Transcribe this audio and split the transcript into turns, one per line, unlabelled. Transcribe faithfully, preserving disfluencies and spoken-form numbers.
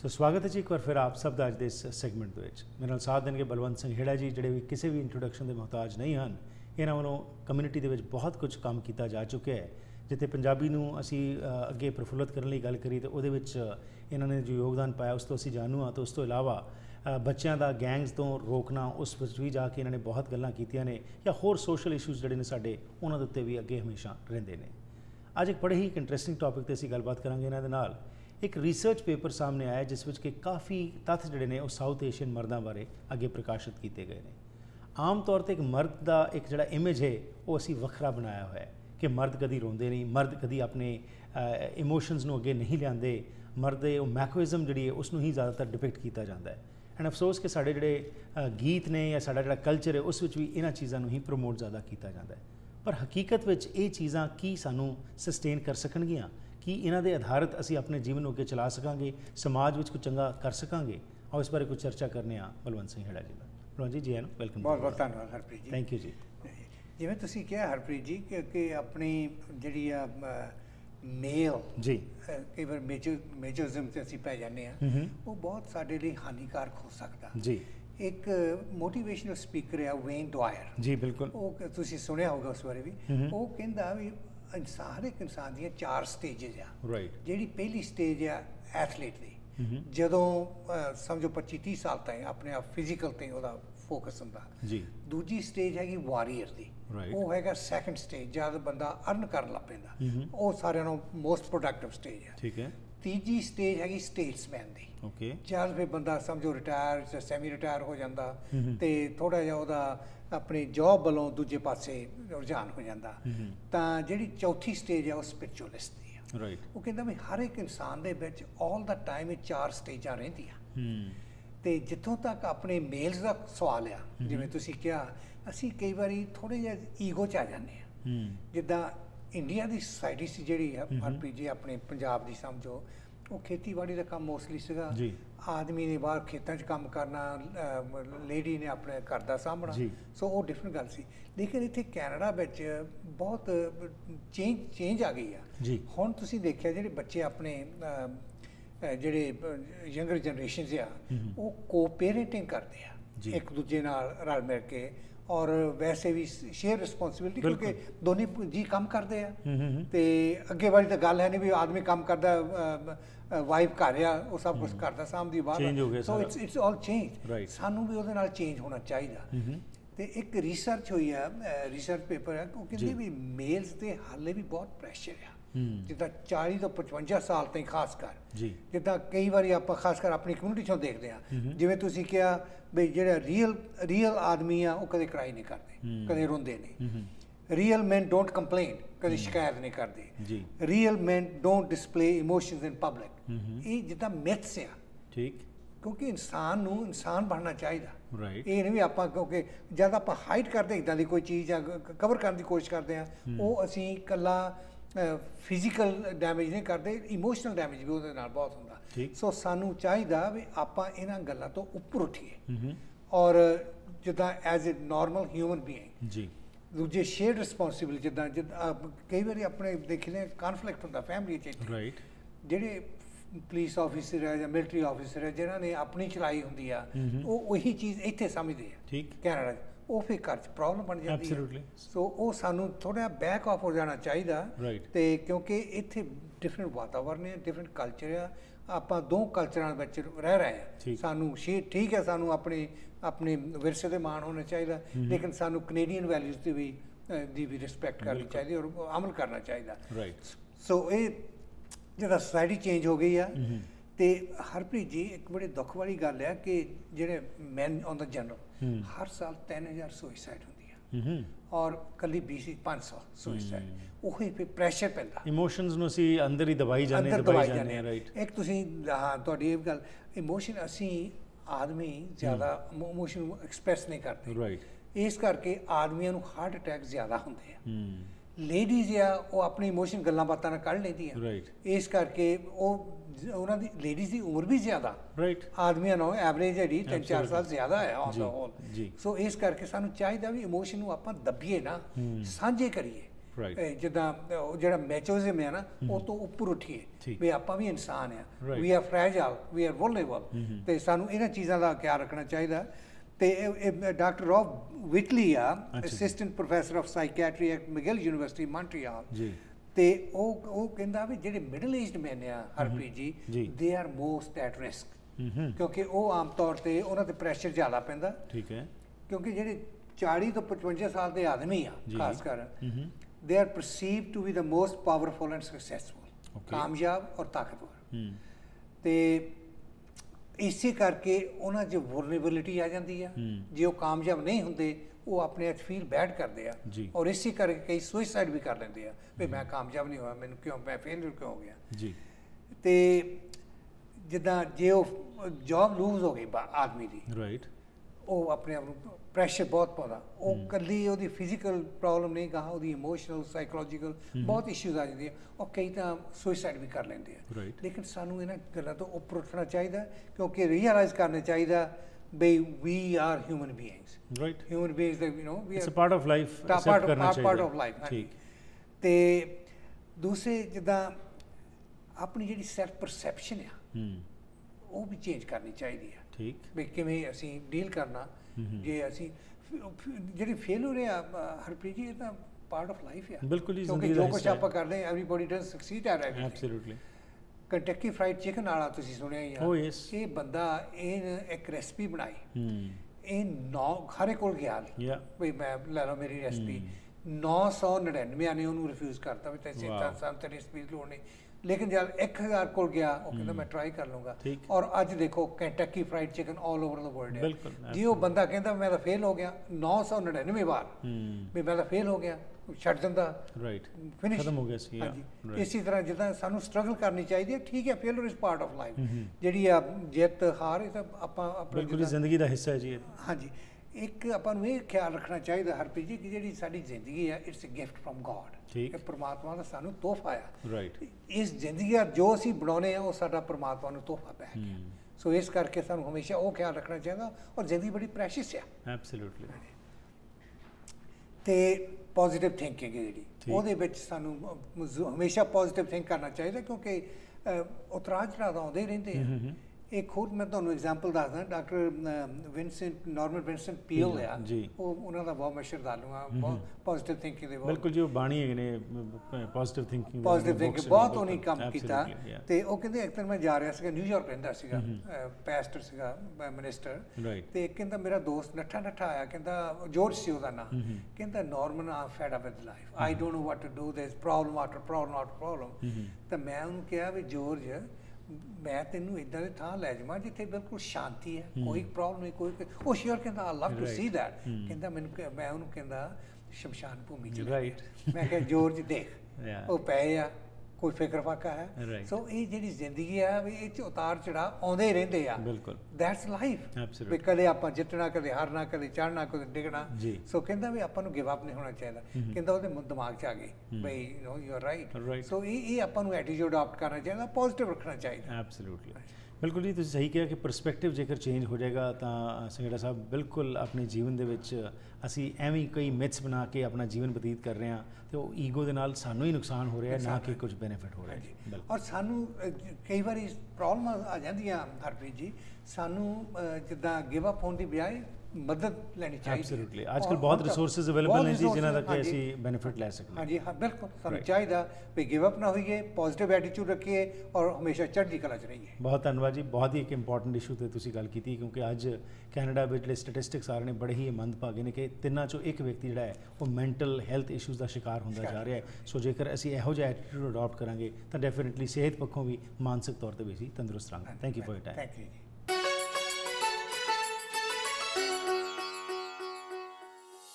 सो स्वागत है जी एक बार फिर आप सब का अज के इस सैगमेंट मेरे नाल साथ देंगे बलवंत सिंह हेड़ा जी जोड़े भी किसी भी इंट्रोडक्शन के मुहताज नहीं हैं। इन्हों वालों कम्यूनिटी के बहुत कुछ काम किया जा चुका है जिते पंजाबी नूं असी अगे प्रफुल्लित करने की गल करी तो वो इन्होंने जो योगदान पाया उस तो असी जानू हाँ। तो उस तो इलावा बच्चों का गैंग्स तो रोकना उस भी जाके इन्होंने बहुत गल्लां कीतियां ने या होर सोशल इशूज़ जोड़े ने साडे उन्हां दे उत्ते भी अगे हमेशा रहिंदे ने। अज एक बड़े ही एक इंटरस्टिंग टॉपिक ते असीं गलबात करांगे इन्हां दे नाल। एक रिसर्च पेपर सामने आया जिस विच कि काफ़ी तत्थ जिहड़े ने साउथ एशियन मर्दां बारे अगे प्रकाशित किए गए हैं। आम तौर पर एक मर्द का एक जिहड़ा इमेज है वो असीं वखरा बनाया हुआ है कि मर्द कदी रोंदे नहीं, मर्द कदी अपने इमोशनस नूं अगे नहीं लिआंदे, मर्द दे मैकोइज़म जिहड़ी है उसनूं ही ज़्यादातर डिपिक्ट किया जाता है। एंड अफसोस कि साडे जिहड़े गीत ने या साडा जिहड़ा कल्चर है उस विच भी इन्हां चीज़ां नूं ही प्रमोट ज़्यादा किया जाता है। पर हकीकत विच ये चीज़ां की सानूं सस्टेन कर सकणगियां कि इन्हां दे आधारित असीं अपने जीवन नूं अगे चला सकांगे, समाज विच कुछ चंगा कर सकांगे। और इस बारे कुछ चर्चा करने आ बलवंत सिंह हेड़ा जी। बलवंत जी जी आए वेलकम।
बहुत बहुत धन्यवाद हरप्रीत जी।
Thank you ji.
जिवें तुसीं कहा हरप्रीत जी कि, कि अपनी जिहड़ी आ मेल जी कई बार मेजर मेजरिज्म से असीं पै जाने आ वो बहुत साडे लई हानिकारक हो सकदा जी। एक मोटिवेशनल स्पीकर है वेन डवायर जी बिल्कुल वो तुसीं सुनिया होगा उस बारे भी। वो कहंदा भी इंसान हर एक इंसान दी चार स्टेजेज आ। राइट जिहड़ी पहली स्टेज आ एथलीट दी जदों समझो पच्ची तीह साल ताईं अपने आप फिजिकल ते ओहदा फोकस हुंदा जी। दूजी स्टेज हैगी वारियर दी वो हैगा सैकेंड स्टेज जद बंदा अर्न करन लग पैंदा वो सारिਆਂ नालों मोस्ट प्रोडक्टिव स्टेज है। ठीक है। तीजी स्टेज हैगी स्टेट्समैन दी ओके जद फिर बंदा समझो रिटायर सैमी रिटायर हो जाता तो थोड़ा जिहा ओहदा अपनी जॉब वालों दूजे पासे रुझान हो जाता। तो जिहड़ी चौथी स्टेज है वो स्पिरिचुअलिस्ट दी है। राइट वो कहता भी हर एक इंसान दे विच ऑल द टाइम ये चार स्टेजां रहिंदियां। तो जितों तक अपने मेल्स का सवाल आ जिवें तुसीं कहा असीं कई बारी थोड़े जिहा ईगो च आ जाने आ। जिद्दां इंडिया की सोसाइटी सी जिहड़ी है हरप्रीत जी अपने पंजाब की समझो वो खेतीबाड़ी का काम मोस्टली सीगा। आदमी ने बाहर खेतों च काम करना, लेडी ने अपने घर का सामना, सो वो डिफरेंट गल सी। लेकिन इत्थे कैनेडा विच बहुत चेंज चेंज आ गई है। हुण तुसीं देखिया जिहड़े बच्चे अपने जिहड़े यंगर जनरेशन आ वो को पेरेंटिंग करते हैं एक दूजे नाल रल मिल के और वैसे भी शेयर रिस्पॉन्सिबिलिटी क्योंकि दोनों जी काम करते हैं। तो अगे वाली तो गल है नहीं भी आदमी काम करता वाइफ घर आ वो सब कुछ करता सामदी बाहर। So it's it's all change सानू भी उहदे नाल चेंज होना चाहिए। तो एक रिसर्च हुई है रिसर्च पेपर है वो कहते भी मेल्स के हाले भी बहुत प्रैशर है जिदा चाली तो पचवंजा साल तक खास कर जिदा कई बार आप खास कर अपनी कम्यूनिटी चों देखते हैं जिवें तुसीं कहा भी जो रियल रियल आदमी आ वो कदे कराई नहीं करते कदे रोंदे नहीं। रियल मैन डोंट कंप्लेन कदे शिकायत नहीं करते। Real man don't display emotions in public. ये जिदा मिथ्स आ ठीक क्योंकि इंसान नूं इंसान बनना चाहिए। राइट ये नहीं भी आप क्योंकि जब आप हाइड करते इदां दी कोई चीज़ कवर करने की कोशिश करते हैं वो असीं कल्ला फिजिकल डैमेज नहीं करते इमोशनल डैमेज भी उहदे नाल बहुत हुंदा। सो सानू चाहिए भी आपां इन्हां गल्लां तो उपर उठीए और जिद्दां as a normal human being जी दूजे शेयर रिस्पॉन्सिबिलिटी जिद्दां जिद्दां कई बार अपने देखने कॉन्फ्लिक्ट हुंदा फैमिली च। राइट जिहड़े पुलिस ऑफिसर है या मिलिटरी ऑफिसर है जिन्हां ने अपनी चलाई हुंदी आ वो वही चीज़ इत्थे समझदे आ ठीक कैनेडा वो फिर घर च प्रॉब्लम बन जाती है। सो वो सानू थोड़ा बैक ऑफ हो जाना चाहिए। राइट तो क्योंकि इत्थे डिफरेंट वातावरण है डिफरेंट कल्चर है आप दो कल्चरां विच रह रहे हैं। सानू शे ठीक है सानू अपने अपने विरसे दे मान होना चाहिए लेकिन सानू कनेडियन वैल्यूज़ की भी दी भी रिस्पैक्ट करनी चाहिए और अमल करना चाहिए। राइट सो ये जिहड़ा सोसाइटी चेंज हो गई है तो हरप्रीत जी एक बड़ी दुख वाली गल है कि जिहड़े मैन ऑन द जनरल हर साल तीन हज़ार सुइसाइड होंदी है और कली बीस पाँच सौ सुइसाइड वही फिर प्रैशर पैंदा इमोशनस नूं असीं अंदर ही दबाई जाने दबाई जाने। राइट एक तुसीं हाँ तुहाडी ये गल इमोशन असीं आदमी ज़्यादा इमोशन एक्सप्रैस नहीं करते। राइट इस करके आदमियों नूं हार्ट अटैक ज़्यादा होंदे हैं। लेडीज़ आ वो अपनी इमोशन गल्लां बातां नाल कढ लैंदियां। राइट इस करके वो उन्हां दी लेडीज़ की उम्र भी ज़्यादा राइट आदमियों नालों एवरेज है तीन चार साल ज़्यादा है ऑन द होल। सो इस करके सानू चाहिए भी इमोशन नूं आपां दबीए ना सांझे करिए ਜਿੱਦਾਂ ਜਿਹੜਾ ਮੈਚੋਜ਼ਮ ਹੈ ਨਾ ਉਹ ਤੋਂ ਉੱਪਰ ਉੱਠੀਏ ਵੀ ਆਪਾਂ ਵੀ ਇਨਸਾਨ ਆ, we are fragile, we are vulnerable, ਤੇ ਸਾਨੂੰ ਇਹਨਾਂ ਚੀਜ਼ਾਂ ਦਾ ਖਿਆਲ ਰੱਖਣਾ ਚਾਹੀਦਾ। ਤੇ ਡਾਕਟਰ ਰੌਬ ਵਿਟਲੀ ਆ, assistant professor of psychiatry at McGill University Montreal, ਤੇ ਉਹ ਉਹ ਕਹਿੰਦਾ ਵੀ ਜਿਹੜੇ ਮਿਡਲ ਏਜਡ ਮੈਨ ਆ Harpreet ji, they are most at risk, ਕਿਉਂਕਿ ਉਹ ਆਮ ਤੌਰ ਤੇ ਉਹਨਾਂ ਤੇ ਪ੍ਰੈਸ਼ਰ ਜ਼ਿਆਦਾ ਪੈਂਦਾ। ਠੀਕ ਹੈ, ਕਿਉਂਕਿ ਜਿਹੜੇ ਚਾਲੀ ਤੋਂ ਪਚਵੰਜਾ ਸਾਲ ਦੇ ਆਦਮੀ ਆ ਖਾਸ ਕਰ, they are perceived to be the most powerful and successful, ਕਾਮਯਾਬ ਔਰ ਤਾਕਤਵਰ। ਤੇ ਇਸੇ ਕਰਕੇ ਉਹਨਾਂ 'ਚ ਵਲਨਰੇਬਿਲਿਟੀ ਆ ਜਾਂਦੀ ਆ। ਜੇ ਉਹ ਕਾਮਯਾਬ ਨਹੀਂ ਹੁੰਦੇ ਉਹ ਆਪਣੇ ਆਪ ਫੀਲ ਬੈਡ ਕਰਦੇ ਆ, ਔਰ ਇਸੇ ਕਰਕੇ ਕਈ ਸੁਇਸਾਈਡ ਵੀ ਕਰ ਲੈਂਦੇ ਆ ਵੀ ਮੈਂ ਕਾਮਯਾਬ ਨਹੀਂ ਹੋਇਆ, ਮੈਨੂੰ ਕਿਉਂ, ਮੈਂ ਫੇਲਰ ਕਿਉਂ ਹੋ ਗਿਆ ਜੀ। ਤੇ ਜਿੱਦਾਂ ਜੇ ਉਹ ਜੌਬ ਲੂਜ਼ ਹੋ ਗਈ ਆਦਮੀ ਦੀ, ਰਾਈਟ, ਉਹ ਆਪਣੇ ਆਪ ਨੂੰ ਪ੍ਰੈਸ਼ਰ ਬਹੁਤ ਪਾਉਂਦਾ। ਉਹ ਇਕੱਲੀ ਉਹਦੀ ਫਿਜ਼ੀਕਲ ਪ੍ਰੋਬਲਮ ਨਹੀਂ ਗਾ, ਉਹਦੀ ਇਮੋਸ਼ਨਲ, ਸਾਈਕੋਲੋਜੀਕਲ ਬਹੁਤ ਇਸ਼ੂਜ਼ ਆ ਜਾਂਦੀਆਂ, ਉਹ ਕਈ ਤਾਂ ਸੁਇਸਾਈਡ ਵੀ ਕਰ ਲੈਂਦੇ ਆ। ਲੇਕਿਨ ਸਾਨੂੰ ਇਹਨਾਂ ਗੱਲਾਂ ਤੋਂ ਉੱਪਰ ਉੱਠਣਾ ਚਾਹੀਦਾ, ਕਿਉਂਕਿ ਰੀਅਲਾਈਜ਼ ਕਰਨਾ ਚਾਹੀਦਾ ਬਈ we are human beings, right, human beings ਦੇ you know we are part of life, part part of life. ਠੀਕ। ਤੇ ਦੂਸਰੇ ਜਿੱਦਾਂ ਆਪਣੀ ਜਿਹੜੀ ਸੈਲਫ ਪਰਸੈਪਸ਼ਨ ਆ ਉਹ ਵੀ ਚੇਂਜ ਕਰਨੀ ਚਾਹੀਦੀ ਆ। ਠੀਕ, ਵੀ ਕਿਵੇਂ ਅਸੀਂ ਡੀਲ ਕਰਨਾ। ਜੇ ਅਸੀਂ ਜਿਹੜੀ ਫੇਲਰ ਆ ਹਰਪ੍ਰੀਤ ਜੀ, ਇਹ ਤਾਂ ਪਾਰਟ ਆਫ ਲਾਈਫ ਆ। ਬਿਲਕੁਲ ਜੀ, ਕਿਉਂਕਿ ਜੋ ਕੁਛ ਆਪਾਂ ਕਰਦੇ everybody does succeed at everything. Absolutely. Kentucky Fried Chicken ਵਾਲਾ ਤੁਸੀਂ ਸੁਣਿਆ ਹੀ ਆ। Oh yes. ਇਹ ਬੰਦਾ ਇਹ ਇੱਕ ਰੈਸਪੀ ਬਣਾਈ, ਇਹ ਨੌ ਹਰੇ ਕੋਲ ਗਿਆ ਵੀ ਮੈਂ ਲੈ ਲਓ ਮੇਰੀ ਰੈਸਪੀ, ਨੌ ਸੌ ਨੜਿਨਵੇਂ ਨੇ ਉਹਨੂੰ ਰਿਫਿਊਜ਼ ਕਰਤਾ ਵੀ ਤੈਨੂੰ ਸਾਨੂੰ ਤੇਰੀ ਰੈਸਪੀ ਦੀ ਲੋੜ ਨਹੀਂ। ਲੇਕਿਨ ਜਦ ਇੱਕ ਹਜ਼ਾਰ ਕੋਲ ਗਿਆ ਉਹ ਕਹਿੰਦਾ ਮੈਂ ਟਰਾਈ ਕਰ ਲੂੰਗਾ, ਔਰ ਅੱਜ ਦੇਖੋ Kentucky Fried Chicken all over the world ਹੈ। ਜੀ ਉਹ ਬੰਦਾ ਕਹਿੰਦਾ ਮੈਂ ਤਾਂ ਫੇਲ ਹੋ ਗਿਆ ਨੌ ਸੌ ਨੜਿਨਵੇਂ ਵਾਰ, ਵੀ ਮੈਂ ਤਾਂ ਫੇਲ ਹੋ ਗਿਆ, ਛੱਡ ਦਿੰਦਾ, ਰਾਈਟ, ਫਿਨਿਸ਼, ਖਤਮ ਹੋ ਗਿਆ ਸੀ। ਹਾਂਜੀ, ਇਸੇ ਤਰ੍ਹਾਂ ਜਿੱਦਾਂ ਸਾਨੂੰ ਸਟਰਗਲ ਕਰਨੀ ਚਾਹੀਦੀ ਹੈ। ਠੀਕ ਹੈ, failure is part of life, ਜਿਹੜੀ ਆ ਜਿੱਤ ਹਾਰ ਇਹ ਤਾਂ ਆਪਾਂ ਆਪਣੀ ਜ਼ਿੰਦਗੀ ਦਾ ਹਿੱਸਾ ਹੈ ਜੀ। ਹਾਂਜੀ, ਇੱਕ ਆਪਾਂ ਨੂੰ ਇਹ ਖਿਆਲ ਰੱਖਣਾ ਚਾਹੀਦਾ ਹਰਪ੍ਰੀਤ ਜੀ ਕਿ ਜਿਹੜੀ ਸਾਡੀ ਜ਼ਿੰਦਗੀ ਆ it's a gift from God, ਇਹ ਪਰਮਾਤਮਾ ਦਾ ਸਾਨੂੰ ਤੋਹਫਾ ਆ। ਰਾਈਟ, ਇਸ ਜ਼ਿੰਦਗੀ ਆ ਜੋ ਅਸੀਂ ਬਣਾਉਂਦੇ ਆ ਉਹ ਸਾਡਾ ਪਰਮਾਤਮਾ ਨੂੰ ਤੋਹਫਾ ਪੈ ਗਿਆ। ਸੋ ਇਸ ਕਰਕੇ ਸਾਨੂੰ ਹਮੇਸ਼ਾ ਉਹ ਖਿਆਲ ਰੱਖਣਾ ਚਾਹੀਦਾ, ਔਰ ਜ਼ਿੰਦਗੀ ਬੜੀ ਪ੍ਰੈਸ਼ੀਅਸ ਆ। ਐਬਸੋਲੂਟਲੀ। ਤੇ ਪੋਜ਼ੀਟਿਵ ਥਿੰਕਿੰਗ ਹੈ ਜਿਹੜੀ, ਉਹਦੇ ਵਿੱਚ ਸਾਨੂੰ ਹਮੇਸ਼ਾ ਪੋਜ਼ੀਟਿਵ ਥਿੰਕ ਕਰਨਾ ਚਾਹੀਦਾ, ਕਿਉਂਕਿ ਉਤਰਾਅ ਚੜ੍ਹਾਅ ਆਉਂਦੇ ਰਹਿੰਦੇ ਆ। ਇੱਕ ਹੋਰ ਮੈਂ ਤੁਹਾਨੂੰ ਐਗਜ਼ਾਮਪਲ ਦੱਸਦਾ, doctor Vincent Norman Vincent Peale ਆ, ਉਹ ਉਹਨਾਂ ਦਾ ਬਹੁਤ ਮੈਂ ਸ਼ਰਧਾਲੂ ਹਾਂ, ਬਹੁਤ ਪੋਜ਼ੀਟਿਵ ਥਿੰਕਿੰਗ ਦੇ। ਬਿਲਕੁਲ ਜੀ, ਉਹ ਬਾਣੀ ਹੈਗੇ ਨੇ ਪੋਜ਼ੀਟਿਵ ਥਿੰਕਿੰਗ, ਪੋਜ਼ੀਟਿਵ ਥਿੰਕਿੰਗ ਬਹੁਤ ਉਹਨੇ ਕੰਮ ਕੀਤਾ। ਤੇ ਉਹ ਕਹਿੰਦੇ ਇੱਕ ਦਿਨ ਮੈਂ ਜਾ ਰਿਹਾ ਸੀਗਾ, ਨਿਊਯਾਰਕ ਰਹਿੰਦਾ ਸੀਗਾ, ਪੈਸਟਰ ਸੀਗਾ, ਮਿਨਿਸਟਰ, ਤੇ ਕਹਿੰਦਾ ਮੇਰਾ ਦੋਸਤ ਨੱਠਾ ਨੱਠਾ ਆਇਆ, ਕਹਿੰਦਾ ਜੋਰਜ ਸੀ ਉਹਦਾ ਨਾਂ, ਕਹਿੰਦਾ Norman I am fed up with life, I don't know what to do, there is problem after problem after problem. ਤਾਂ ਮੈਂ ਉਹਨੂੰ ਕਿਹਾ ਵੀ ਜੋਰਜ ਮੈਂ ਤੈਨੂੰ ਇੱਦਾਂ ਦੇ ਥਾਂ ਲੈ ਜਾਵਾਂ ਜਿੱਥੇ ਬਿਲਕੁਲ ਸ਼ਾਂਤੀ ਹੈ, ਕੋਈ ਪ੍ਰੋਬਲਮ ਨਹੀਂ, ਕੋਈ। ਉਹ ਸ਼ੋਰ ਕਹਿੰਦਾ ਆਈ ਲਵ ਟੂ ਸੀ ਦੈਟ, ਕਹਿੰਦਾ ਮੈਨੂੰ, ਮੈਂ ਉਹਨੂੰ ਕਹਿੰਦਾ ਸ਼ਮਸ਼ਾਨ ਭੂਮੀ ਚ। ਰਾਈਟ, ਮੈਂ ਕਿਹਾ ਜੋਰਜ ਦੇਖ ਉਹ ਪਏ ਆ, ਕੋਈ ਫਿਕਰ ਫਾਕਾ ਹੈ। ਸੋ ਇਹ ਜਿਹੜੀ ਜ਼ਿੰਦਗੀ ਆ ਵੀ ਇਹ 'ਚ ਉਤਾਰ ਚੜ੍ਹਾਅ ਆਉਂਦੇ ਰਹਿੰਦੇ ਆ। ਬਿਲਕੁਲ, ਦੈਟਸ ਲਾਈਫ। ਵੀ ਕਦੇ ਆਪਾਂ ਜਿੱਤਣਾ, ਕਦੇ ਹਾਰਨਾ, ਕਦੇ ਚੜ੍ਹਨਾ, ਕਦੇ ਡਿੱਗਣਾ। ਸੋ ਕਹਿੰਦਾ ਵੀ ਆਪਾਂ ਨੂੰ ਗਿਵ ਅਪ ਨਹੀਂ ਹੋਣਾ ਚਾਹੀਦਾ। ਕਹਿੰਦਾ ਉਹਦੇ ਦਿਮਾਗ 'ਚ ਆ ਗਈ ਬਈ you know you are right. So ਇਹ ਇਹ ਆਪਾਂ ਨੂੰ ਐਟੀਟਿਊਡ ਅਡਾਪਟ ਕਰਨਾ ਚਾਹੀਦਾ, ਪੋਜ਼ੀਟਿਵ ਰੱਖਣਾ ਚਾਹੀਦਾ। ਐਬਸੋਲੂਟਲੀ, ਬਿਲਕੁਲ ਜੀ, ਤੁਸੀਂ ਸਹੀ ਕਿਹਾ ਕਿ ਪਰਸਪੈਕਟਿਵ ਜੇਕਰ ਚੇਂਜ ਹੋ ਜਾਏਗਾ ਤਾਂ ਸੰਘੇੜਾ ਸਾਹਿਬ ਬਿਲਕੁਲ ਆਪਣੇ ਜੀਵਨ ਦੇ ਵਿੱਚ ਅਸੀਂ ਐਵੇਂ ਕਈ ਮਿਥਸ ਬਣਾ ਕੇ ਆਪਣਾ ਜੀਵਨ ਬਤੀਤ ਕਰ ਰਹੇ ਹਾਂ, ਤੇ ਉਹ ਈਗੋ ਦੇ ਨਾਲ ਸਾਨੂੰ ਹੀ ਨੁਕਸਾਨ ਹੋ ਰਿਹਾ, ਨਾ ਕਿ ਕੁਝ ਬੈਨੀਫਿਟ ਹੋ ਰਿਹਾ ਜੀ। ਔਰ ਸਾਨੂੰ ਕਈ ਵਾਰੀ ਪ੍ਰੋਬਲਮ ਆ ਜਾਂਦੀਆਂ ਹਰਪ੍ਰੀਤ ਜੀ, ਸਾਨੂੰ ਜਿੱਦਾਂ ਗਿਵ ਅਪ ਹੋਣ ਦੀ ਬਜਾਏ ਮਦਦ ਲੈਣੀ ਚਾਹੀਦੀ। ਐਬਸੋਲੂਟਲੀ, ਅੱਜ ਕੱਲ੍ਹ ਬਹੁਤ ਰਿਸੋਰਸਿਸ ਅਵੇਲੇਬਲ ਨੇ ਜੀ ਜਿਨ੍ਹਾਂ ਦਾ ਕਿ ਅਸੀਂ ਬੈਨੀਫਿਟ ਲੈ ਸਕਦੇ ਹਾਂ। ਹਾਂਜੀ ਹਾਂ, ਬਿਲਕੁਲ, ਸਾਨੂੰ ਚਾਹੀਦਾ ਵੀ ਗਿਵ ਅਪ ਨਾ ਹੋਈਏ, ਪੋਜ਼ੀਟਿਵ ਐਟੀਟਿਊਡ ਰੱਖੀਏ, ਔਰ ਹਮੇਸ਼ਾ ਚੜ੍ਹਦੀ ਕਲਾ 'ਚ ਰਹੀਏ। ਬਹੁਤ ਧੰਨਵਾਦ ਜੀ, ਬਹੁਤ ਹੀ ਇੱਕ ਇੰਪੋਰਟੈਂਟ ਇਸ਼ੂ 'ਤੇ ਤੁਸੀਂ ਗੱਲ ਕੀਤੀ, ਕਿਉਂਕਿ ਅੱਜ ਕੈਨੇਡਾ ਵਿੱਚ ਜਿਹੜੇ ਸਟੈਟਿਸਟਿਕਸ ਆ ਰਹੇ ਨੇ ਬੜੇ ਹੀ ਮੰਦਭਾਗੇ ਨੇ ਕਿ ਤਿੰਨਾਂ 'ਚੋਂ ਇੱਕ ਵਿਅਕਤੀ ਜਿਹੜਾ ਹੈ ਉਹ ਮੈਂਟਲ ਹੈਲਥ ਇਸ਼ੂਜ਼ ਦਾ ਸ਼ਿਕਾਰ ਹੁੰਦਾ ਜਾ ਰਿਹਾ ਹੈ। ਸੋ ਜੇਕਰ ਅਸੀਂ ਇਹੋ ਜਿਹਾ ਐਟੀਟਿਊਡ ਅਡਾਪਟ ਕਰਾਂਗੇ ਤਾਂ ਡੈਫੀਨਿਟਲੀ ਸਿਹਤ ਪੱਖੋਂ ਵੀ, ਮਾਨਸਿਕ ਤੌਰ 'ਤੇ ਵੀ ਅਸੀਂ ਤੰਦਰੁਸਤ ਰਹਾਂਗੇ। Thank you for your time.